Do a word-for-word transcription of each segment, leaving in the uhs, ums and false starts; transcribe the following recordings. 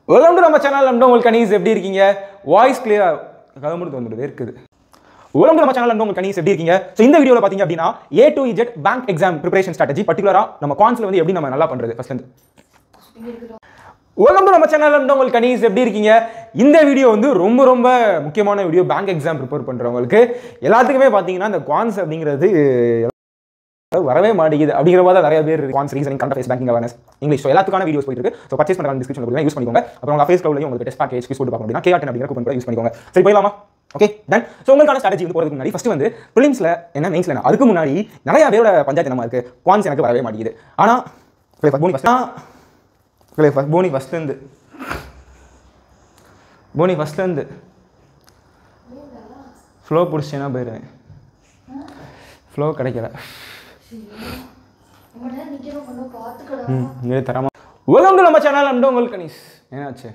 Welcome to our channel. I'm Kaneesh. எப்படி இருக்கீங்க? Voice கிளியரா கலமுறது வந்துடுது இருக்குது. Welcome to our channel. I'm Kaneesh. எப்படி இருக்கீங்க? சோ இந்த வீடியோல பாத்தீங்க அப்படினா A to Z bank exam preparation strategy particular நம்ம கான்ஸ்ல வந்து எப்படி நம்ம நல்லா பண்றது ஃபர்ஸ்ட்ல இருந்து. Welcome to our channel. I'm Kaneesh. எப்படி இருக்கீங்க? இந்த வீடியோ வந்து ரொம்ப ரொம்ப முக்கியமான வீடியோ பேங்க் எக்ஸாம் ப்ரிப்பேர் பண்றவங்களுக்கு. எல்லாத்துக்குமே பாத்தீங்கன்னா இந்த கான்ஸ் அப்படிங்கிறது வரவே மாட்டேங்குது அப்படிங்கிற மாதிரி நிறைய பேர் quants reasoning current affairs banking awareness English so எல்லாத்துக்கான வீடியோஸ் போயிட்டு இருக்கு. ஸோ பர்ச்சேஸ் பண்ணுற டிஸ்கிரிப்ஷன் கொடுங்க, யூஸ் பண்ணிக்கோங்க. அப்புறம் உங்கள் ஃபேஸ் க்ளவுட்லையும் உங்களுக்கு டெஸ்ட் பேக்கேஜ் யூஸ் போட்டு பார்க்க அப்படின்னா கேஆர்டன் அப்படிங்கிற கூப்பன் கூட யூஸ் பண்ணிக்கோங்க. சரி போயிடலாமா? Okay done. ஸோ உங்களுக்கான ஸ்ட்ராட்டஜி வந்து போகிறதுக்கு முன்னாடி ஃபஸ்ட்டு வந்து ப்ரிலிம்ஸில் என்ன மெயின்ஸில் என்ன அதுக்கு முன்னாடி நிறைய பேரோட பஞ்சாயத்து நம்ம இருக்குது கான்ஸ் எனக்கு வரவே மாட்டேங்குது. ஆனால் போனி ஃபஸ்ட் போனி ஃபஸ்ட்லேருந்து போனி ஃபஸ்ட்லேருந்து ஃப்ளோ பிடிச்சேன்னா போயிடுவேன். ஃப்ளோ கிடைக்கல. தரமா வெல்கம் டு நம்ம சேனல். அண்ட் உங்கள் கணேஷ். என்னாச்சு?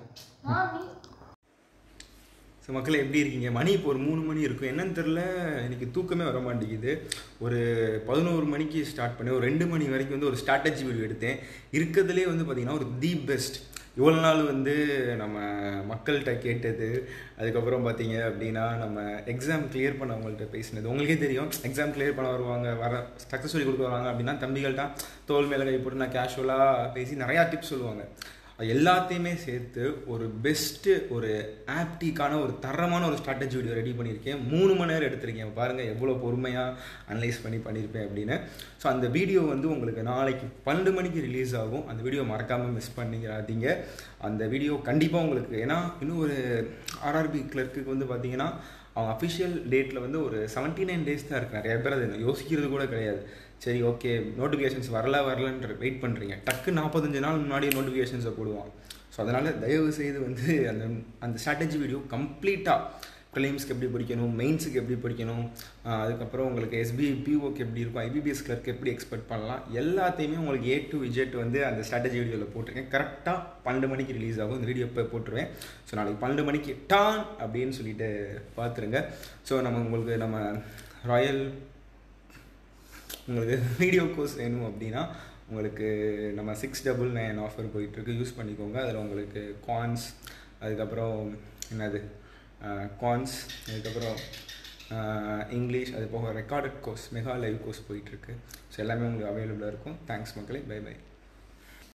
ஸோ மக்கள் எப்படி இருக்கீங்க? மணி இப்போ ஒரு மூணு மணி இருக்கும், என்னன்னு தெரில, எனக்கு தூக்கமே வர மாட்டேங்குது. ஒரு பதினோரு மணிக்கு ஸ்டார்ட் பண்ணி ஒரு ரெண்டு மணி வரைக்கும் வந்து ஒரு ஸ்ட்ராட்டஜி வீடியோ எடுத்தேன். இருக்கிறதுலே வந்து பார்த்திங்கன்னா ஒரு தி பெஸ்ட். இவ்வளோ நாள் வந்து நம்ம மக்கள்கிட்ட கேட்டது, அதுக்கப்புறம் பார்த்தீங்க அப்படின்னா நம்ம எக்ஸாம் கிளியர் பண்ணவங்கள்ட்ட பேசினது. உங்களுக்கே தெரியும், எக்ஸாம் கிளியர் பண்ண வருவாங்க, வர சக்ஸஸ் சொல்லி கொடுக்க வருவாங்க அப்படின்னா தம்பிகள்கிட்ட தோல் மேலே கை போட்டு நான் கேஷுவலாக பேசி நிறையா டிப்ஸ் சொல்லுவாங்க. எல்லாத்தையுமே சேர்த்து ஒரு பெஸ்ட்டு ஒரு ஆப்டிக்கான ஒரு தரமான ஒரு ஸ்ட்ராட்டஜி வீடியோ ரெடி பண்ணியிருக்கேன். மூணு மணி நேரம் எடுத்திருக்கேன். பாருங்கள் எவ்வளோ பொறுமையாக அனலைஸ் பண்ணி பண்ணியிருப்பேன் அப்படின்னு. ஸோ அந்த வீடியோ வந்து உங்களுக்கு நாளைக்கு பன்னெண்டு மணிக்கு ரிலீஸ் ஆகும். அந்த வீடியோ மறக்காமல் மிஸ் பண்ணிடாதீங்க. அந்த வீடியோ கண்டிப்பாக உங்களுக்கு, ஏன்னா இன்னும் ஒரு ஆர்ஆர்பி கிளர்க்குக்கு வந்து பார்த்தீங்கன்னா அவங்க அஃபிஷியல் டேட்டில் வந்து ஒரு செவன்ட்டி நைன் டேஸ் தான் இருக்குது. நிறைய பேர் அதை யோசிக்கிறது கூட கிடையாது. சரி ஓகே நோட்டிஃபிகேஷன்ஸ் வரல வரலன்ற வெயிட் பண்ணுறீங்க, டக்கு நாற்பத்தஞ்சு நாள் முன்னாடியே நோட்டிஃபிகேஷன்ஸை போடுவான். ஸோ அதனால் தயவு செய்து வந்து அந்த அந்த ஸ்ட்ராட்டஜி வீடியோ கம்ப்ளீட்டாக ப்ரிலிம்ஸ்க்கு எப்படி படிக்கணும், மெயின்ஸுக்கு எப்படி படிக்கணும், அதுக்கப்புறம் உங்களுக்கு எஸ்பிஐ பிஓக்கு எப்படி இருக்கும், ஐபிபிஎஸ் கிளர்க்கு எப்படி எக்ஸ்பெக்ட் பண்ணலாம், எல்லாத்தையுமே உங்களுக்கு ஏ டு விஜெட் வந்து அந்த ஸ்ட்ராட்டஜி வீடியோவில் போட்டிருக்கேன். கரெக்டாக பன்னெண்டு மணிக்கு ரிலீஸ் ஆகும். இந்த வீடியோ இப்போ போட்டுருவேன். ஸோ நாளைக்கு பன்னெண்டு மணிக்கு டான் அப்படின்னு சொல்லிட்டு பார்த்துருங்க. ஸோ நம்ம உங்களுக்கு நம்ம ராயல் உங்களுக்கு வீடியோ கோர்ஸ் வேணும் அப்படின்னா உங்களுக்கு நம்ம சிக்ஸ் டபுள் நைன் ஆஃபர் போயிட்டுருக்கு, யூஸ் பண்ணிக்கோங்க. அதில் உங்களுக்கு கான்ஸ், அதுக்கப்புறம் என்னது கான்ஸ், அதுக்கப்புறம் இங்கிலீஷ், அது போக recorded course, mega live course போயிட்டுருக்கு. ஸோ எல்லாமே உங்களுக்கு அவைலபிளாக இருக்கும். தேங்க்ஸ் மக்களே, பை பை.